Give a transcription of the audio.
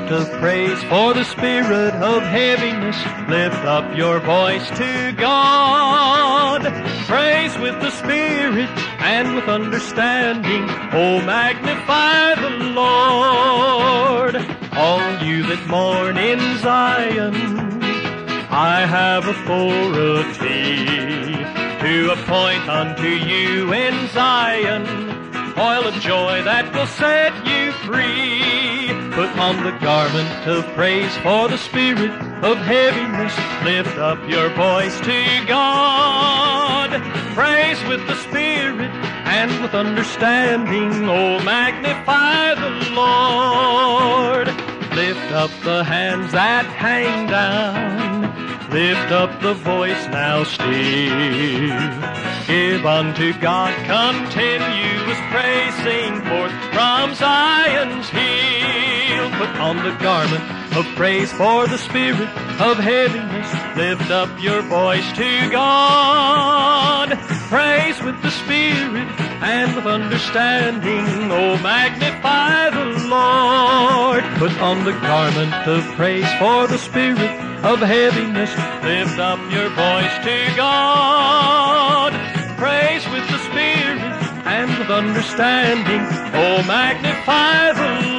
of praise for the spirit of heaviness. Lift up your voice to God. Praise with the Spirit and with understanding. Oh, magnify the Lord. All you that mourn in Zion, I have authority to appoint unto you in Zion oil of joy that will set you free. Put on the garment of praise for the spirit of heaviness. Lift up your voice to God. Praise with the Spirit and with understanding. Oh, magnify the Lord. Lift up the hands that hang down. Lift up the voice now still. Give unto God continuous praise. Sing forth from Zion's hill. Put on the garment of praise for the spirit of heaviness. Lift up your voice to God. Praise with the Spirit and with understanding. Oh, magnify the Lord. Put on the garment of praise for the spirit of heaviness. Lift up your voice to God. Praise with the Spirit and with understanding. Oh, magnify the Lord.